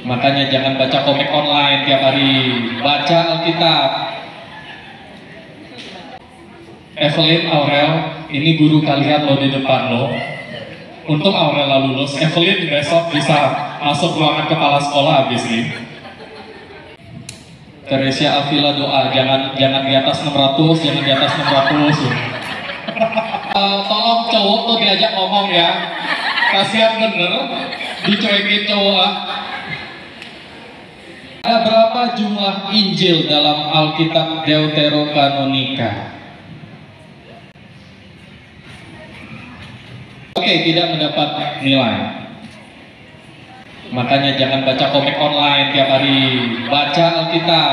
Makanya jangan baca komik online tiap hari, baca Alkitab. Evelyn, Aurel, ini guru kalian lo di depan lo. Untuk Aurel lulus, Evelyn besok bisa masuk ruangan kepala sekolah habis ini. Teresia Avila doa, jangan di atas 600, jangan di atas 600. Tolong cowok tuh diajak ngomong ya, kasihan bener, dicuekin cowok. Ada berapa jumlah Injil dalam Alkitab Deuterokanonika? Oke, tidak mendapat nilai. Makanya jangan baca komik online tiap hari, baca Alkitab.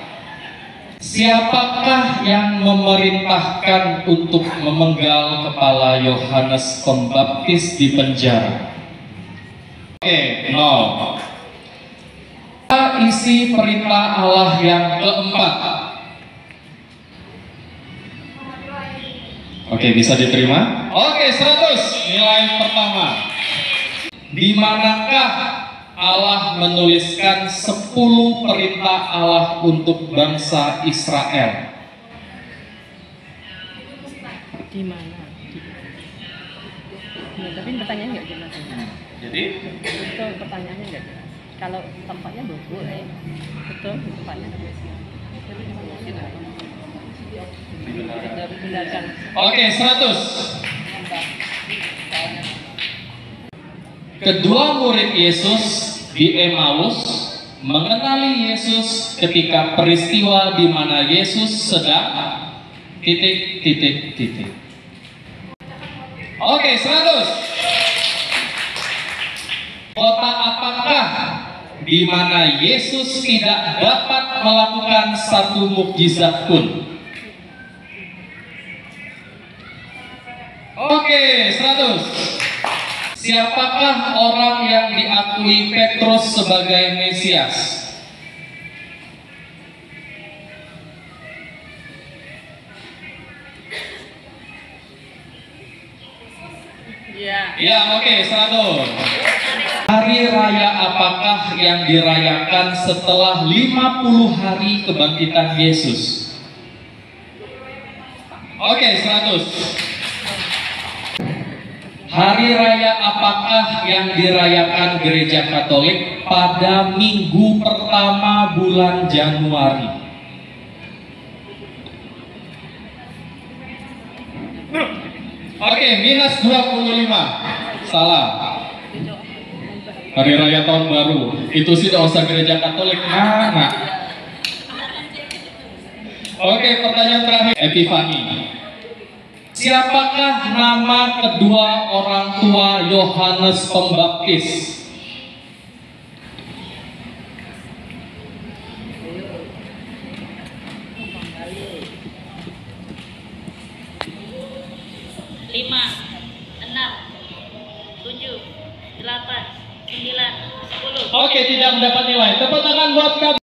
Siapakah yang memerintahkan untuk memenggal kepala Yohanes Pembaptis di penjara? Oke, 0. Isi perintah Allah yang keempat. Oke, bisa diterima? Oke, 100. Nilai pertama. Di manakah Allah menuliskan 10 perintah Allah untuk bangsa Israel? Di mana? Ya, tapi pertanyaannya nggak jelas. Jadi? Betul, pertanyaannya nggak jelas. Kalau tempatnya boleh, betul tempatnya dibenarkan. Oke, 100. Kedua murid Yesus di Emmaus mengenali Yesus ketika peristiwa di mana Yesus sedang ... Oke, 100. Kota apakah di mana Yesus tidak dapat melakukan satu mukjizat pun? Oke, 100. Siapakah orang yang diakui Petrus sebagai Mesias? Ya, oke, 100. Hari raya apakah yang dirayakan setelah 50 hari kebangkitan Yesus? Oke, 100. Hari raya apakah yang dirayakan Gereja Katolik pada minggu pertama bulan Januari? Oke, minus 25. Salah. Hari raya tahun baru. Itu sih dosa Gereja Katolik. Nah. Oke, pertanyaan terakhir. Epifani. Siapakah nama kedua orang tua Yohanes Pembaptis? Lima, 6, 7, 8, 9, 10. Oke, tidak mendapat nilai. Tepuk tangan buat kami.